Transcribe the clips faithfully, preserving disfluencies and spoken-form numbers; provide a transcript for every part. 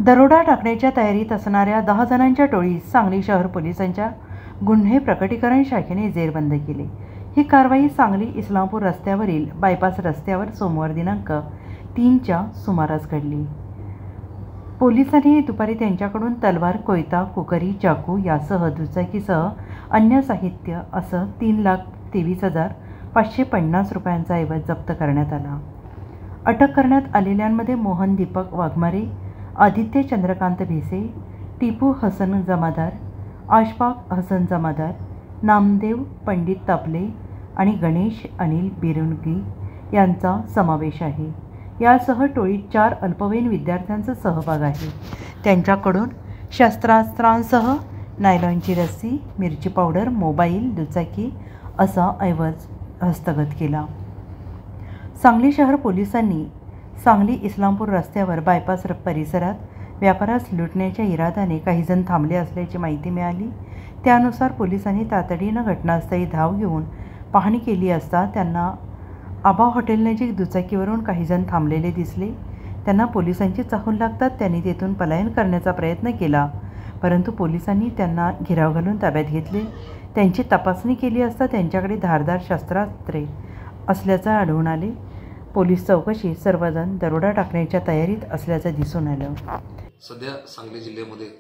दरोडा टाकण्याच्या तयारीत असणाऱ्या दहा जणांच्या टोळीस सांगली शहर पोलिसांच्या गुन्हे प्रकटीकरण शाखेने जेरबंद केले। ही कारवाई सांगली इस्लामपूर रस्त्यावरील बायपास रस्त्यावर सोमवार दिनांक तीनच्या सुमारास घडली। पोलिसांनी दुपारी त्यांच्याकडून तलवार, कोयता, कुकरी, चाकू यासह दुचाकीसह अन्य साहित्य असं तीन लाख तेवीस हजार पाचशे पन्नास रुपयांचा ऐवज जप्त करण्यात आला। अटक करण्यात आलेल्यांमध्ये मोहन दीपक वाघमारे, आदित्य चंद्रकांत भिसे, टिपू हसन जमादार, आशफाक हसन जमादार, नामदेव पंडित तापले आणि गणेश अनिल बिरुंगी यांचा समावेश आहे। यासह टोळीत चार अल्पवयीन विद्यार्थ्यांचा सहभाग आहे। त्यांच्याकडून शस्त्रास्त्रांसह नायलॉनची रस्सी, मिरची पावडर, मोबाईल, दुचाकी असा ऐवज हस्तगत केला। सांगली शहर पोलिसांनी सांगली इस्लामपूर रस्त्यावर बायपास परिसरात व्यापारास लुटण्याच्या इराद्याने काही जण थांबले असल्याची माहिती मिळाली। त्यानुसार पोलिसांनी तातडीनं घटनास्थळी धाव घेऊन पाहणी केली असता त्यांना आबा हॉटेलनजीक दुचाकीवरून काही जण थांबलेले दिसले। त्यांना पोलिसांची चाहूल लागतात त्यांनी तेथून पलायन करण्याचा प्रयत्न केला, परंतु पोलिसांनी त्यांना घेराव घालून ताब्यात घेतले। त्यांची तपासणी केली असता त्यांच्याकडे धारदार शस्त्रास्त्रे असल्याचे आढळून आले। पोलीस चौकशी सर्वजण दरोडा टाकण्याच्या तयारीत असल्याचं दिसून आलं। सध्या सांगली जिल्ह्यामध्ये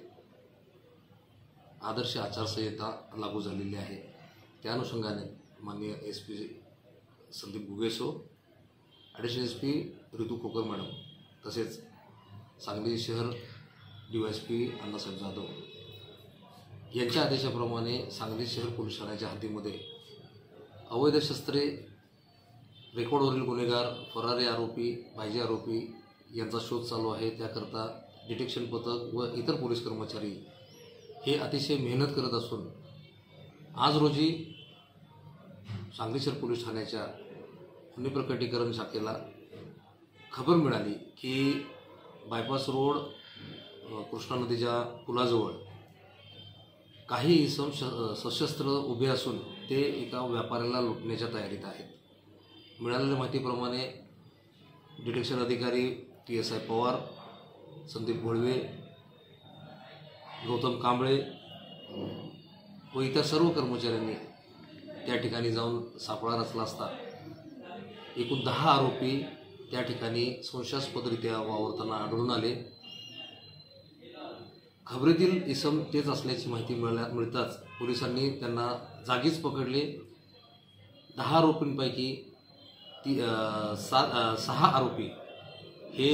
आदर्श आचारसंहिता लागू झालेली आहे। त्या अनुषंगाने माननीय एस पी संदीप गुगेसो, additional S P Ritu Kokar madam तसेच सांगली शहर D Y S P Annasaheb Jadhav यांच्या आदेशाप्रमाणे सांगली शहर पोलीस ठाण्याच्या हद्दीमध्ये अवैध शस्त्रे, रेकॉर्डवरील गुन्हेगार, फरारी आरोपी, भाजी आरोपी यांचा शोध चालू आहे। त्याकरता डिटेक्शन पथक व इतर पोलीस कर्मचारी हे अतिशय मेहनत करत असून आज रोजी सांगली शहर पोलीस ठाण्याच्या गुन्हे प्रकटीकरण शाखेला खबर मिळाली की बायपास रोड कृष्णा नदीच्या पुलाजवळ काही इसम सशस्त्र उभे असून ते एका व्यापाऱ्याला लुटण्याच्या तयारीत आहेत। मिळालेल्या माहितीप्रमाणे डिटेक्शन अधिकारी T S I Pawar, Sandeep Gholave, Gautam Kamble व इतर सर्व कर्मचाऱ्यांनी त्या ठिकाणी जाऊन सापळा रचला असता एकूण दहा आरोपी त्या ठिकाणी संशयास्पदरित्या वावरताना आढळून आले। खबरीतील इसम तेच असल्याची माहिती मिळाल्या मिळताच पोलिसांनी त्यांना जागीच पकडले। दहा आरोपींपैकी ती सा सहा आरोपी हे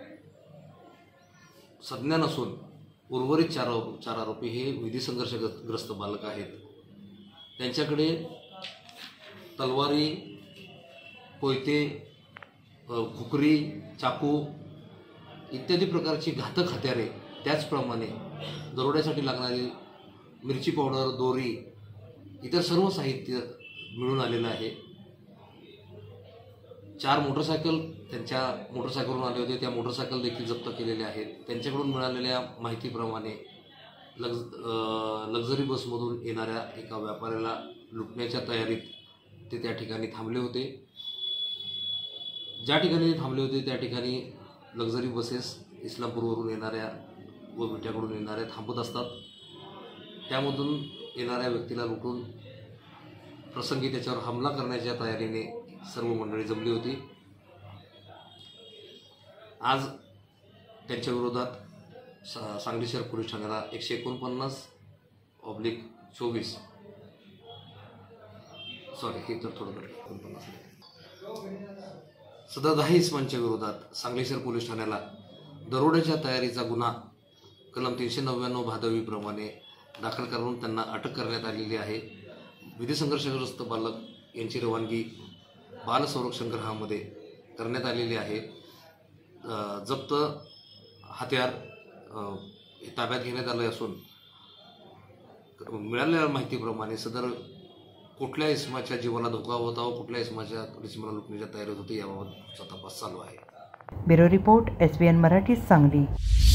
संज्ञान असून उर्वरित चार चार आरोपी हे विधी संघर्षग्रस्त बालक आहेत। त्यांच्याकडे तलवारी, कोयते, खुकरी, चाकू इत्यादी प्रकारची घातक हत्यारे, त्याचप्रमाणे दरोड्यासाठी लागणारी मिरची पावडर, दोरी इतर सर्व साहित्य मिळून आलेलं आहे। चार मोटरसायकल त्यांच्या मोटरसायकलवरून आले होते, त्या मोटरसायकल देखील जप्त केलेल्या आहेत। त्यांच्याकडून मिळालेल्या माहितीप्रमाणे लक्झ लक्झरी बसमधून येणाऱ्या एका व्यापाऱ्याला लुटण्याच्या तयारीत ते त्या ठिकाणी थांबले होते। ज्या ठिकाणी ते थांबले होते त्या ठिकाणी लक्झरी बसेस इस्लामपूरवरून येणाऱ्या व विट्याकडून येणाऱ्या थांबत असतात। त्यामधून येणाऱ्या व्यक्तीला लुटून प्रसंगी त्याच्यावर हमला करण्याच्या तयारीने सर्व मंडळी जमली होती। आज त्यांच्या विरोधात सांगली शहर पोलीस ठाण्याला एकशे एकोणपन्नास ऑब्लिक चोवीस सॉरी हे तर थोडं एकोणपन्नास सदर दहा इसमांच्या विरोधात सांगली शहर पोलीस ठाण्याला दरोड्याच्या तयारीचा गुन्हा कलम तीनशे नव्याण्णव भादवीप्रमाणे दाखल करून त्यांना अटक करण्यात आलेली आहे। विधी संघर्षग्रस्त बालक यांची रवानगी बाल संरक्षण गृहामध्ये करण्यात आलेली आहे। जप्त हत्यार ताब्यात घेण्यात आले असून मिळालेल्या माहितीप्रमाणे सदर कुठल्या इसमाच्या जीवाला धोका होता व कुठल्या इसमाच्या इसमाला लुटण्याच्या तयारीत होती याबाबतचा तपास चालू आहे। Bureau report S B N Marathi Sangli.